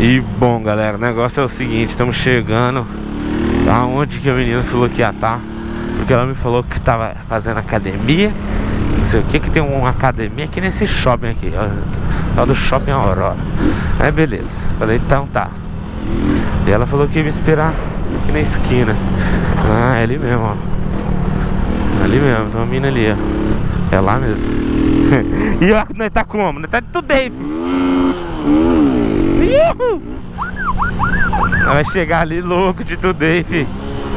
E bom, galera, o negócio é o seguinte, estamos chegando aonde que a menina falou que ia estar, porque ela me falou que tava fazendo academia, não sei o que tem uma academia aqui nesse shopping aqui, ó, do Shopping Aurora. Aí beleza, falei, então tá. E ela falou que ia me esperar aqui na esquina. Ah, é ali mesmo, ó. Ali mesmo, tem uma mina ali, ó. É lá mesmo. E ó, nós tá como? Nós tá de Today, filho. Nós vai chegar ali louco de Today, filho.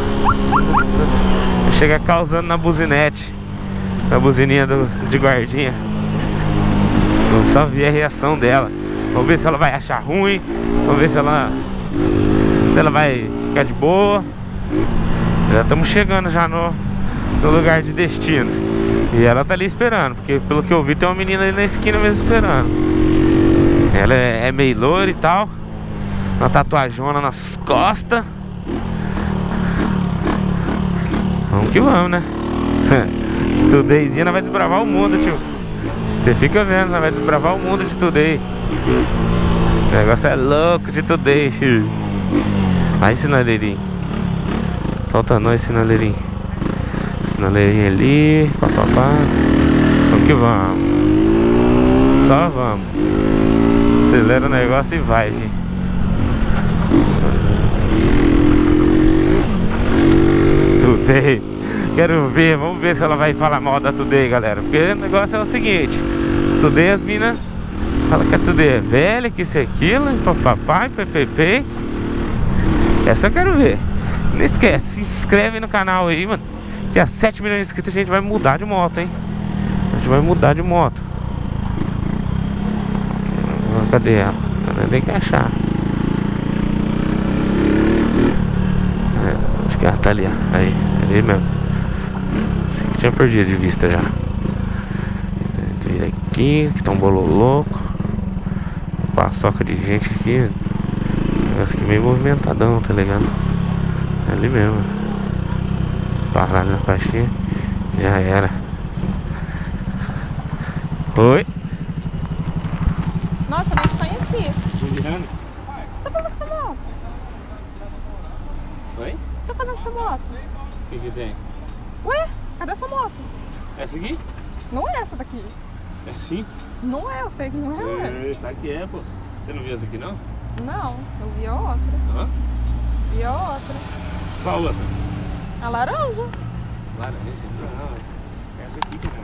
Vai chegar causando na buzinete, na buzininha de guardinha. Vamos só ver a reação dela. Vamos ver se ela vai achar ruim. Vamos ver se ela vai ficar de boa. Já estamos chegando já no lugar de destino. E ela tá ali esperando, porque pelo que eu vi tem uma menina ali na esquina mesmo esperando. Ela é meio loira e tal, uma tatuajona nas costas. Vamos que vamos, né? Estudeizinha, nós vai desbravar o mundo, tio. Você fica vendo, nós vai desbravar o mundo de Today. O negócio é louco de Today, filho. Vai, sinaleirinho. Solta nós, sinaleirinho. Sinaleirinho ali, papapá. Vamos que vamos. Só vamos. Acelera o negócio e vai, filho. Today. Quero ver, vamos ver se ela vai falar mal da Today, galera. Porque o negócio é o seguinte: Today, as minas falam que a Today é velha, que isso e aquilo, papai, ppp. Essa eu quero ver. Não esquece, se inscreve no canal aí, mano. Que a 7 milhões de inscritos a gente vai mudar de moto, hein? A gente vai mudar de moto. Cadê ela? Ela tem que achar. Acho que ela tá ali, ó. Aí, ali mesmo. Achei que tinha perdido de vista já. Vira aqui, que tá um bolo louco. Paçoca de gente aqui. Negócio aqui meio movimentadão, tá ligado? É ali mesmo. Parado na faixinha. Já era. Oi. Nossa, nem te conheci. Juliana. O que você tá fazendo com essa moto? Oi? O que você tá fazendo com essa moto? O que tem? Ué, cadê a sua moto? Essa aqui? Não é essa daqui. É sim? Não é, eu sei que não é. Tá que é, pô. Você não viu essa aqui, não? Não, eu vi a outra. Hã? Vi a outra. Qual outra? A laranja. Laranja? Não, essa aqui, cara.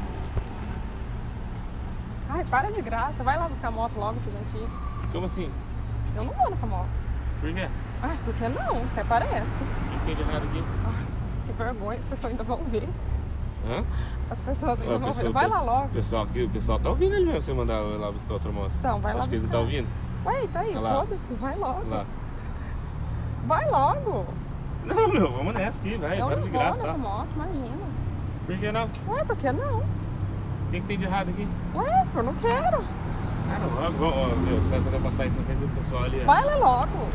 Ai, para de graça. Vai lá buscar a moto logo pra gente ir. Como assim? Eu não vou nessa moto. Por quê? Ai, por que não? Até parece. O que tem de errado aqui? Ai, que vergonha, as pessoas ainda vão ver. Hã? As pessoas ainda vão ver. Vai lá logo. O pessoal tá ouvindo ali mesmo, você mandar eu lá buscar outra moto. Então, vai lá Acho que eles não buscar. tá ouvindo? Ué, tá aí, Olha lá. foda-se, vai logo. Lá. Vai logo. Não, meu, vamos nessa aqui, vai. Eu Para não de vou graça, nessa tá? moto, imagina. Por que não? Ué, por que não? O que tem de errado aqui? Ué, eu não quero. Ah, não, ó, meu, você vai fazer passar isso na frente do pessoal ali. Ó. Vai lá logo.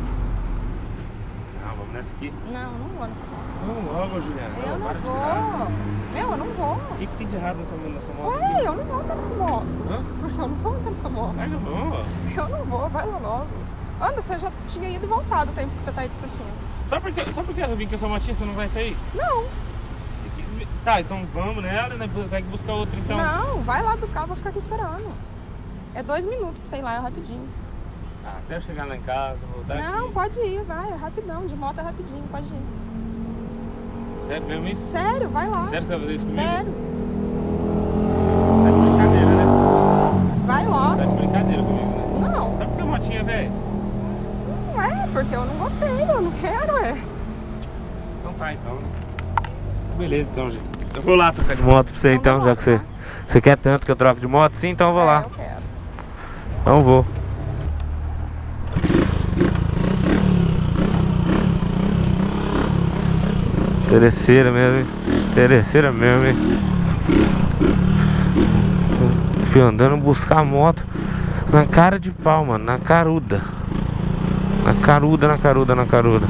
Não, vamos nessa aqui. Não, eu não vou nessa moto. Vamos logo, Juliana. Eu não para de graça. vou. Meu, eu não vou. O que tem de errado nessa moto Ué, aqui? eu não vou andar nessa moto. Hã? Porque eu não vou andar nessa moto. Mas não. Eu não vou, vai lá logo. Anda, você já tinha ido e voltado o tempo que você tá aí discutindo. Só porque eu vim com essa motinha, você não vai sair? Não, Tá, então vamos nela, né? Vai buscar outra então. não, vai lá buscar, eu vou ficar aqui esperando. É 2 minutos pra você ir lá, é rapidinho. Ah, até eu chegar lá em casa, voltar Não, aqui. pode ir, vai, é rapidão. De moto é rapidinho, pode ir. Sério mesmo isso? Sério, vai lá. Sério que você vai fazer isso comigo? Sério. Tá de brincadeira, né? Vai logo. Tá de brincadeira comigo, né? Não, Sabe por que a motinha, velho? não é, porque eu não gostei, eu não quero, é. Então tá, então. Beleza, então, gente. Eu vou lá trocar de moto pra você, então, já que você quer tanto que eu troque de moto? Sim, então eu vou lá. Eu quero. Então vou. Interesseira mesmo, hein? Interesseira mesmo, hein? Fui andando buscar a moto na cara de pau, mano. Na caruda. Na caruda.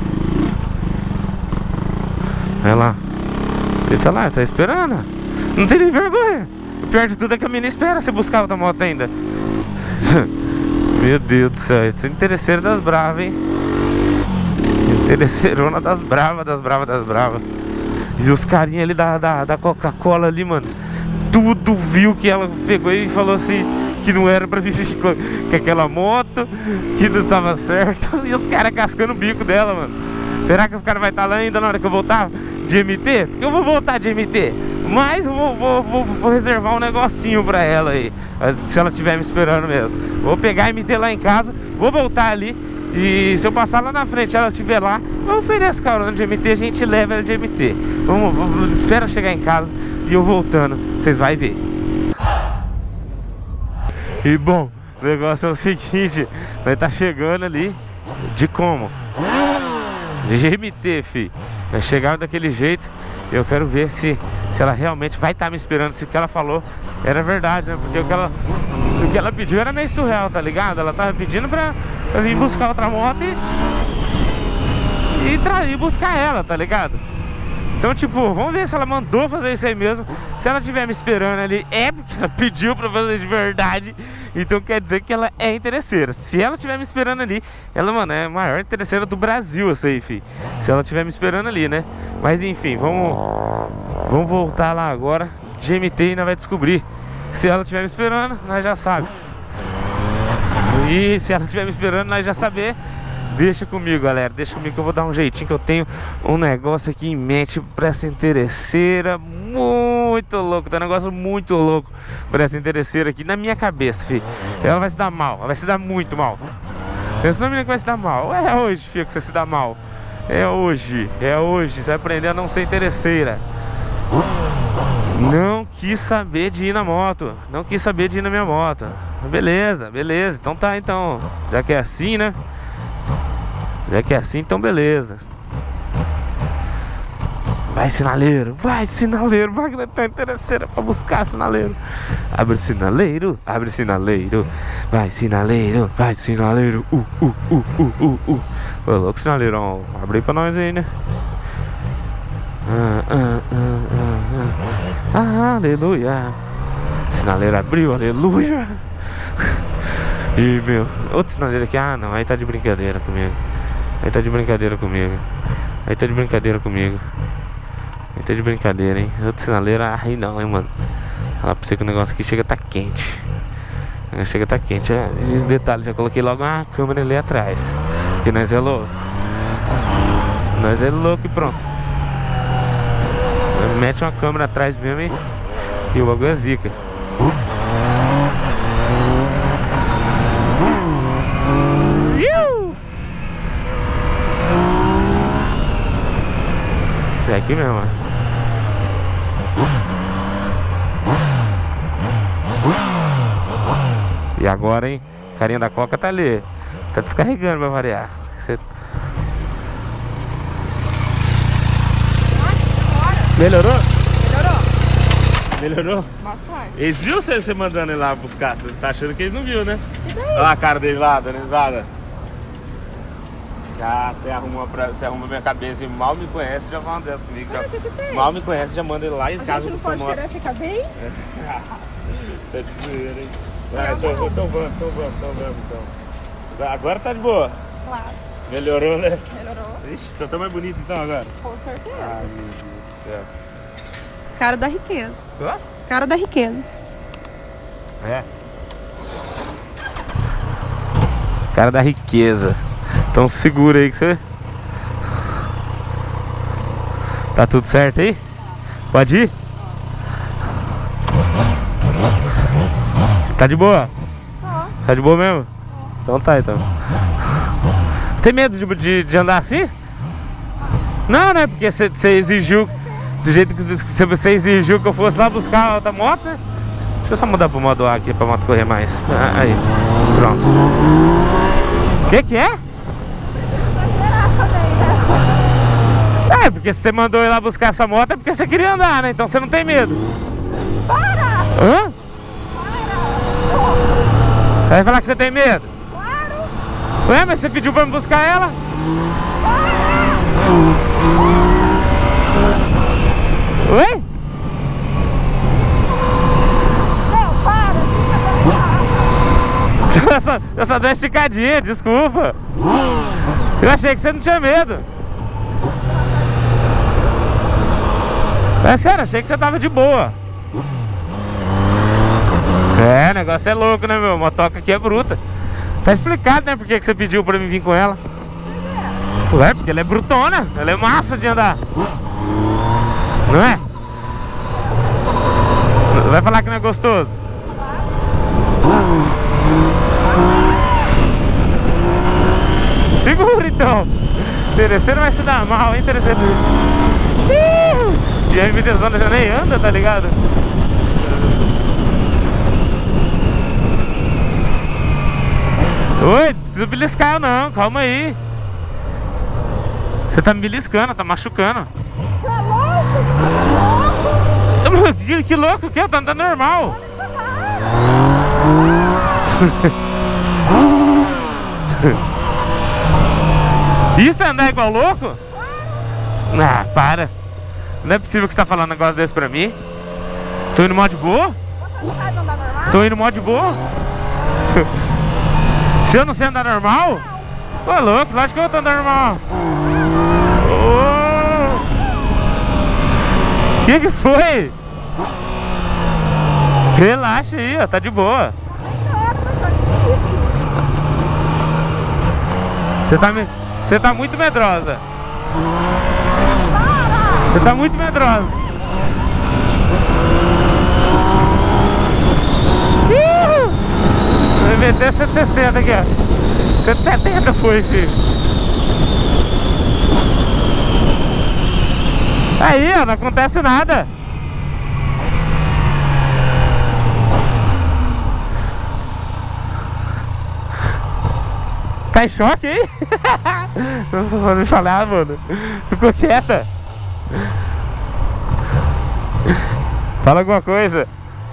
Vai lá. Ele tá lá, tá esperando. Não tem nem vergonha. O pior de tudo é que a menina espera você buscar outra moto ainda. Meu Deus do céu, esse é interesseiro das bravas, hein? Interesseirona das bravas, das bravas, das bravas. E os carinha ali da Coca-Cola ali, mano, tudo viu que ela pegou e falou assim que não era pra vir com aquela moto, que não tava certo. E os caras cascando o bico dela, mano. Será que os caras vão estar lá ainda na hora que eu voltar de MT? Porque eu vou voltar de MT, mas eu vou reservar um negocinho pra ela aí, se ela estiver me esperando mesmo. Vou pegar a MT lá em casa, vou voltar ali. E se eu passar lá na frente, ela estiver lá, eu ofereço carona de MT, a gente leva ela de MT. Espera chegar em casa e eu voltando, vocês vão ver. E bom, o negócio é o seguinte, nós tá chegando ali de como? De GMT, fi. Vai chegar daquele jeito. Eu quero ver se ela realmente vai estar me esperando, se o que ela falou era verdade, né? Porque o que ela pediu era meio surreal, tá ligado? Ela tava pedindo pra vir buscar outra moto e buscar ela, tá ligado? Então, tipo, vamos ver se ela mandou fazer isso aí mesmo. Se ela estiver me esperando ali, é porque ela pediu pra fazer de verdade. Então quer dizer que ela é interesseira. Se ela estiver me esperando ali, ela, mano, é a maior interesseira do Brasil, essa aí, fi. Se ela estiver me esperando ali, né? Mas enfim, vamos voltar lá agora. GMT ainda vai descobrir. Se ela estiver me esperando, nós já sabe. E se ela estiver me esperando, nós já saber. Deixa comigo, galera, deixa comigo que eu vou dar um jeitinho, que eu tenho um negócio aqui em mente pra essa interesseira muito louco, tá um negócio muito louco pra essa interesseira aqui na minha cabeça, filho. Ela vai se dar mal, ela vai se dar muito mal. Pensa na menina que vai se dar mal. É hoje, filho, que você se dá mal. É hoje, você vai aprender a não ser interesseira. Não quis saber de ir na moto, não quis saber de ir na minha moto. Beleza, então tá, então, já que é assim, né? Já que é assim, então beleza. Vai, sinaleiro, vai, Wagner tá interesseira pra buscar sinaleiro. Abre sinaleiro, vai, sinaleiro, Ô, louco, sinaleirão, abre aí pra nós aí, né? Aleluia. Sinaleiro abriu, aleluia. E meu, outro sinaleiro aqui, não, aí tá de brincadeira comigo. Aí tá de brincadeira, hein. Outro sinaleiro, aí não, hein, mano. Falar pra você que o negócio aqui chega a tá quente. Chega a tá quente. Detalhe, já coloquei logo uma câmera ali atrás. Porque nós é louco. E pronto. Mete uma câmera atrás mesmo e o bagulho é zica. É aqui mesmo, ó. E agora, hein? Carinha da Coca tá ali. Tá descarregando pra variar. Melhorou? Melhorou? Bastante. Eles viram você mandando ele lá buscar? Você tá achando que eles não viram, né? Olha a cara dele lá, dona Isada. Você arruma minha cabeça e mal me conhece, já fala uma dessas comigo. Mal me conhece, já manda ele lá em casa buscar moto. A gente não pode querer ficar bem? Tá de zoeira, hein? Então vamos então. Agora tá de boa? Claro. Melhorou, né? Melhorou. Ixi, tá mais bonito então agora? Com certeza. Ai, meu Deus do céu. Cara da riqueza. Hã? Cara da riqueza. É. Cara da riqueza. Então segura aí que você... Tá tudo certo aí? Pode ir? Tá de boa? Tá de boa mesmo? Então tá, então. Você tem medo de andar assim? Não, né? Porque você exigiu, do jeito que você exigiu que eu fosse lá buscar outra moto, né? Deixa eu só mudar pro modo A aqui pra moto correr mais. Aí, pronto. Que é? É, porque se você mandou ir lá buscar essa moto é porque você queria andar, né? Então você não tem medo. Para! Hã? Você vai falar que você tem medo? Claro! Ué, mas você pediu pra me buscar ela? Oi? Não, para! Eu só dei uma esticadinha, desculpa. Eu achei que você não tinha medo. É sério, achei que você tava de boa. É, o negócio é louco, né, meu? A motoca aqui é bruta. Tá explicado, né, por que você pediu pra mim vir com ela. Ué, porque ela é brutona. Ela é massa de andar. Não é? Vai falar que não é gostoso? Segura então. Terceiro vai se dar mal, hein, terceiro. E a MT-Zona já nem anda, tá ligado? Oi, não precisa beliscar eu não, calma aí. Você tá me beliscando, tá machucando. Que louco, que? Tá andando normal. Isso é andar igual louco? Ah, para. Não é possível que você tá falando um negócio desse pra mim. Tô indo mó de boa? Você não sabe andar normal? Tô indo mó de boa? Se eu não sei andar normal? Ô, louco, lógico que eu tô andando normal. Que foi? Relaxa aí, ó, tá de boa. Você tá muito medrosa. Você tá muito medrosa. Vai meter 160 aqui, ó. 170 foi, filho. Aí, ó, não acontece nada. Tá em choque aí? Não vou me falar, mano. Ficou quieta. Fala alguma coisa.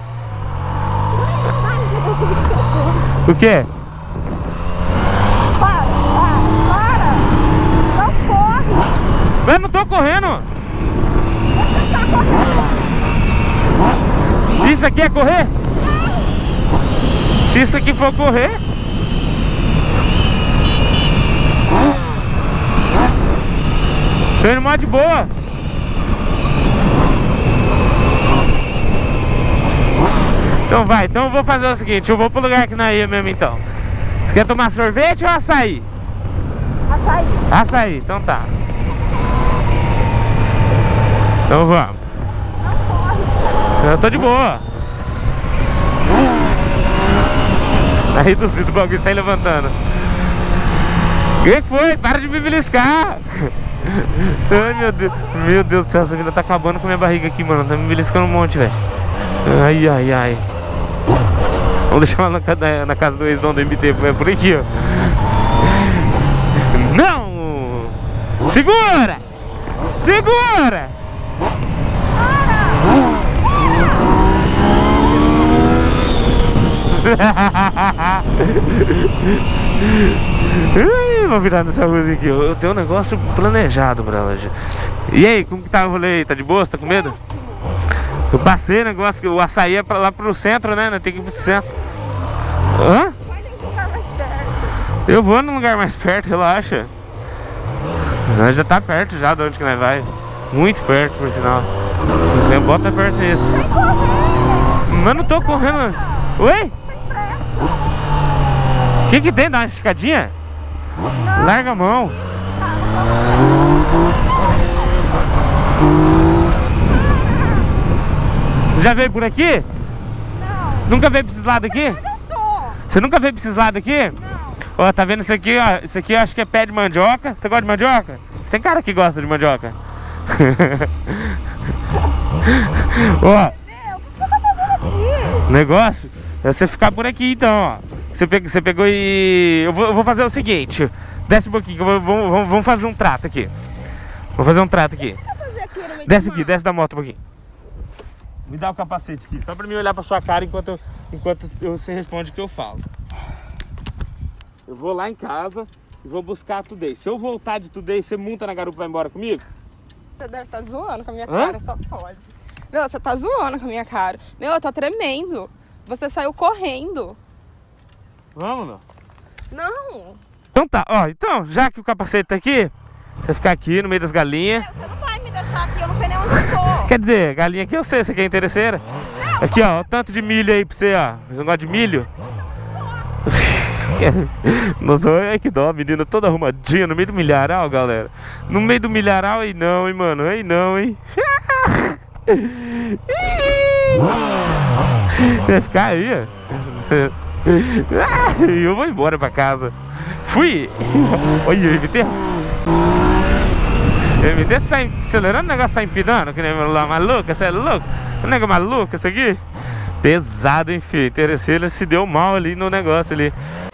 O quê? Para! Não corre! Mas eu não tô correndo. Você tá correndo! Isso aqui é correr? Se isso aqui for correr. Tô indo mó de boa. Então vai, então eu vou fazer o seguinte, eu vou pro lugar que nós ia mesmo então. Você quer tomar sorvete ou açaí? Açaí. Açaí, então tá. Então vamos. Não corre! Eu tô de boa. Tá reduzido o bagulho, sai levantando. O que foi? Para de me beliscar. Ai, meu Deus do céu, essa vida tá acabando com a minha barriga aqui, mano. Tá me beliscando um monte, velho. Ai, ai, ai. Vamos deixar lá na casa do ex-dono do MT, é por aqui, ó. Não! Segura! Segura! Vou virar nessa rua aqui. Eu tenho um negócio planejado pra ela. E aí, como que tá o rolê aí? Tá de boa? Você tá com medo? Eu passei o negócio que o açaí é lá pro centro, né? Tem que ir pro centro. Hã? Vai num lugar mais perto. Eu vou num lugar mais perto, relaxa. Nós já tá perto já de onde que nós vai. Muito perto, por sinal. Bota perto nisso. Vem correndo! Mas não tô correndo. Oi? O que tem? Dá uma esticadinha? Não. Larga a mão. Você já veio por aqui? Não. Nunca veio pra esses lados aqui? Onde eu tô? Você nunca veio pra esses lados aqui? Não. Ó, tá vendo isso aqui, ó? Isso aqui eu acho que é pé de mandioca. Você gosta de mandioca? Você tem cara que gosta de mandioca. Ó, Meu, o que você tá fazendo aqui? negócio é você ficar por aqui então, ó. Você pegou e... Eu vou fazer o seguinte. Desce um pouquinho, vamos fazer um trato aqui. Vou fazer um trato aqui. O que você tá fazendo aqui no meio Desce do aqui, mato? desce da moto um pouquinho. Me dá o capacete aqui, só pra mim olhar pra sua cara enquanto você responde o que eu falo. Eu vou lá em casa e vou buscar a Today. Se eu voltar de Today, você monta na garupa e vai embora comigo? Você deve estar zoando com a minha Hã? cara, só pode. Meu, você tá zoando com a minha cara. Meu, eu tô tremendo. Você saiu correndo. Vamos, não? Não. Então tá, ó, então, já que o capacete tá aqui, você ficar aqui no meio das galinhas. Você não vai me deixar aqui, eu não sei nem onde eu tô. Quer dizer, galinha aqui eu sei, você quer interesseira? Aqui, ó, o tanto de milho aí pra você, ó. Você não gosta de milho? Nossa, olha que dó, a menina toda arrumadinha no meio do milharal, galera. No meio do milharal aí não, hein, mano, aí não, hein. Vai ficar aí, ó. Eu vou embora pra casa. Fui! Olha o MT. O MT sai acelerando, o negócio sai empinando, que nem lá maluco, você é louco? O negócio maluco isso aqui? Pesado, hein, filho? Interesseira se deu mal ali no negócio ali.